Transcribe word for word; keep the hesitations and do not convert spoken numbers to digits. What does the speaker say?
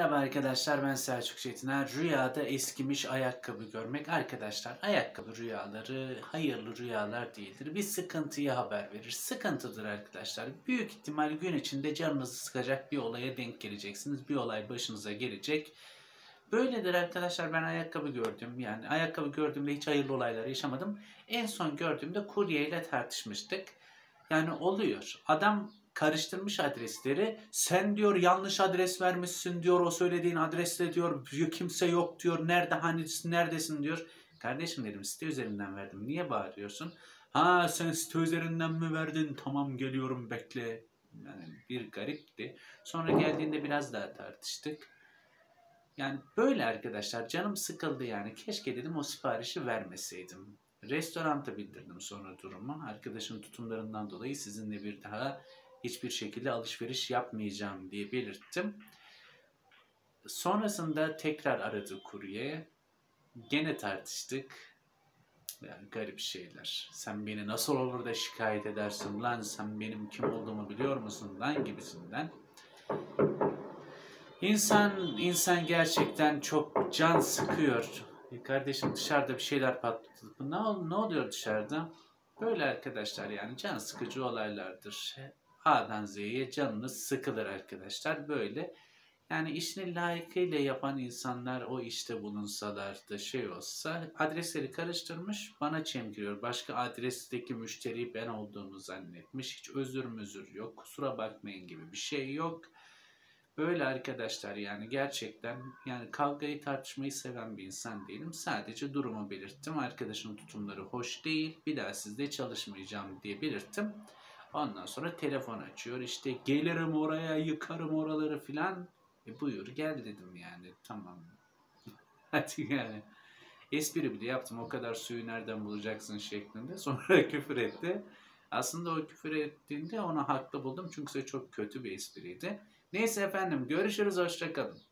Merhaba arkadaşlar, ben Selçuk Çetiner. Rüyada eskimiş ayakkabı görmek. Arkadaşlar, ayakkabı rüyaları hayırlı rüyalar değildir. Bir sıkıntıyı haber verir. Sıkıntıdır arkadaşlar. Büyük ihtimal gün içinde canınızı sıkacak bir olaya denk geleceksiniz. Bir olay başınıza gelecek. Böyledir arkadaşlar, ben ayakkabı gördüm. Yani ayakkabı gördüğümde hiç hayırlı olaylar yaşamadım. En son gördüğümde kuryeyle tartışmıştık. Yani oluyor. Adam karıştırmış adresleri. Sen diyor yanlış adres vermişsin diyor. O söylediğin adresle diyor kimse yok diyor. Nerede hani neredesin diyor. Kardeşim dedim, site üzerinden verdim. Niye bağırıyorsun? Ha, sen site üzerinden mi verdin? Tamam, geliyorum, bekle. Yani bir garipti. Sonra geldiğinde biraz daha tartıştık. Yani böyle arkadaşlar, canım sıkıldı yani. Keşke dedim o siparişi vermeseydim. Restoranta bildirdim sonra durumu. Arkadaşın tutumlarından dolayı sizinle bir daha hiçbir şekilde alışveriş yapmayacağım diye belirttim. Sonrasında tekrar aradı kurye. Gene tartıştık. Yani garip şeyler. Sen beni nasıl olur da şikayet edersin lan? Sen benim kim olduğumu biliyor musun lan gibisinden. İnsan, insan gerçekten çok can sıkıyor. E kardeşim, dışarıda bir şeyler patladı. Ne, ne oluyor dışarıda? Böyle arkadaşlar, yani can sıkıcı olaylardır. A'dan Z'ye canınız sıkılır arkadaşlar. Böyle yani işini layıkıyla yapan insanlar o işte bulunsalar da şey olsa, adresleri karıştırmış bana çemkiriyor. Başka adresteki müşteriyi ben olduğumu zannetmiş. Hiç özür müzür yok, kusura bakmayın gibi bir şey yok. Böyle arkadaşlar, yani gerçekten yani kavgayı tartışmayı seven bir insan değilim. Sadece durumu belirttim. Arkadaşın tutumları hoş değil. Bir daha sizle çalışmayacağım diye belirttim. Ondan sonra telefon açıyor. İşte gelirim oraya, yıkarım oraları filan. E buyur gel dedim yani. Tamam. Hadi yani. Espri bile yaptım. O kadar suyu nereden bulacaksın şeklinde. Sonra küfür etti. Aslında o küfür ettiğinde onu haklı buldum. Çünkü çok kötü bir espriydi. Neyse efendim, görüşürüz, hoşça kalın.